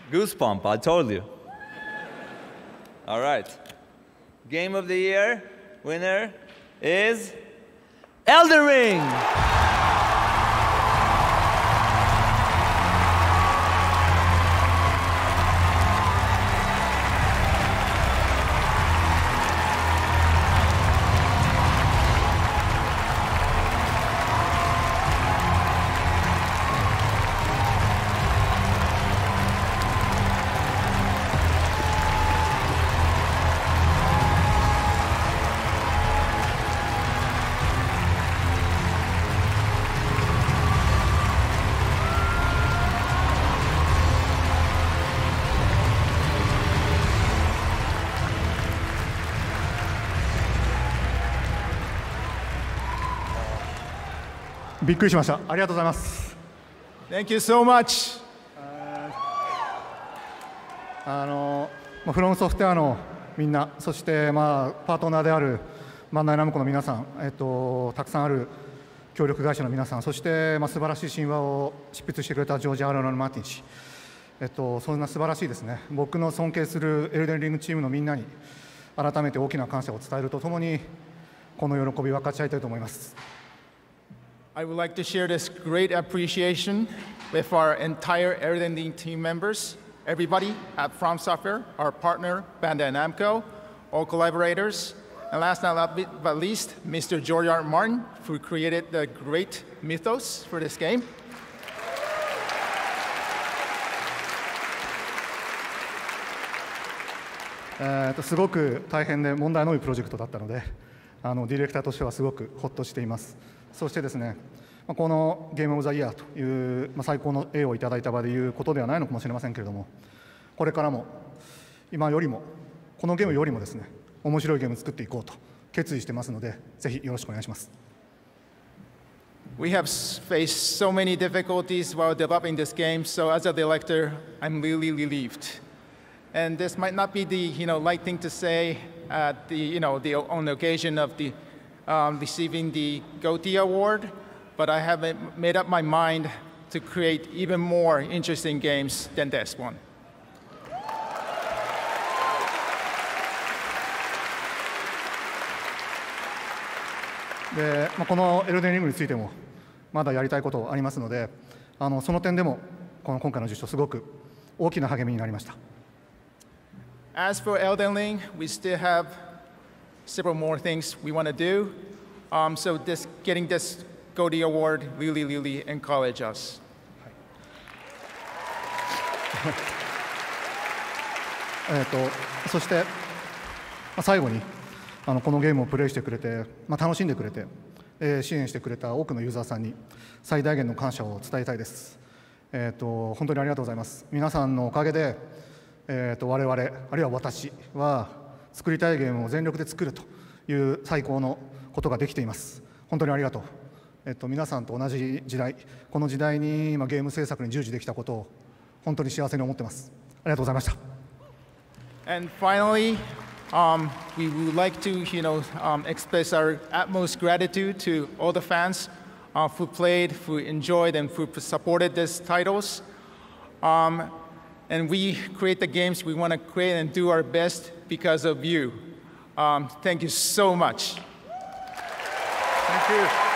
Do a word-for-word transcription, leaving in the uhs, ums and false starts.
Goosebump, I told you. All right. Game of the year winner is Elden Ring. びっくりしました。ありがとうございます。 Thank you so much. あのフロムソフトウェアのみんな、そしてまあパートナーであるバンダイナムコの皆さん、えっとたくさんある協力会社の皆さん、そしてまあ素晴らしい神話を執筆してくれたジョージ・アーロン・マーティン氏、えっとそんな素晴らしいですね。僕の尊敬するエルデンリングチームのみんなに改めて大きな感謝を伝えるとともに、この喜びを分かち合いたいと思います。 I would like to share this great appreciation with our entire Elden Ring team members, everybody at From Software, our partner Bandai Namco, all collaborators, and last but not least, Mister George R. R. Martin, who created the great mythos for this game. えーとすごく大変で問題の多いプロジェクトだったので、あのディレクターとしてはすごくほっとしています。そしてですね、このゲームオブザイヤーという、まあ、最高の栄誉をいただいた場でいうことではないのかもしれませんけれども、これからも今よりもこのゲームよりもですね、面白いゲームを作っていこうと決意してますので、ぜひよろしくお願いします。 We have faced so many difficulties while developing this game, so as a director, I'm really relieved. And this might not be the you know light thing to say at the you know the on the occasion of the um, receiving the GOTY award, but I have made up my mind to create even more interesting games than this one. で、まあ、このエルデンリングについてもまだやりたいことありますので、あのその点でもこの今回の実証すごく大きな励みになりました。 As for Elden Ring, we still have several more things we want to do. Um, so this, getting this GOTY award really, really encourage us. えっとそして、まあ、最後にあのこのゲームをプレイしてくれて、まあ、楽しんでくれて、えー、支援してくれた多くのユーザーさんに最大限の感謝を伝えたいです。えっと本当にありがとうございます。皆さんのおかげでえー、と我々、あるいは私は作りたいゲームを全力で作るという最高のことができています。本当にありがとう。えー、と皆さんと同じ時代、この時代に今ゲーム制作に従事できたことを本当に幸せに思っています。ありがとうございました。 And finally, um, we would like to, you know, um, express our utmost gratitude to all the fans uh, who played, who enjoyed, and who supported these titles. Um, And we create the games we want to create and do our best because of you. Um, thank you so much. Thank you.